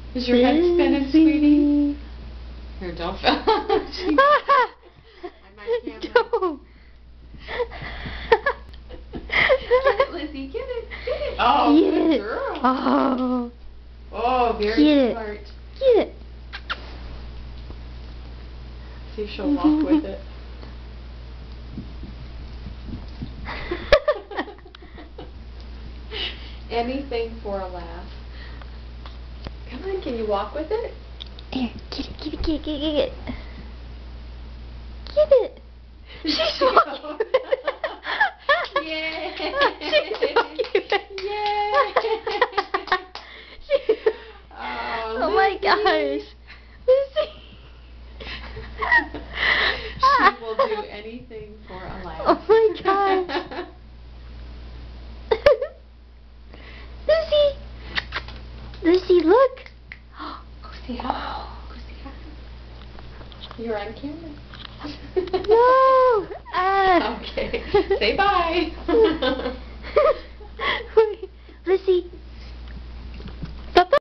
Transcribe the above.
Is your head spinning, sweetie? Here, don't fall. Don't. Get it, Lizzie. Get it. Get it. Oh, Get good it. girl. Oh. Oh, very Get smart. it. Get it. See if she'll walk with it. Anything for a laugh. Come on, can you walk with it? Here, get it, get it, get it, get it, get it. Get it. She's walking with it. Yay! She's walking with it. Yay! Oh my gosh. Lizzie. She will do anything for a laugh. Oh my gosh. Lucy! Lucy, look! Go say hi. Go say hi. You're on camera. No! Okay. Say bye.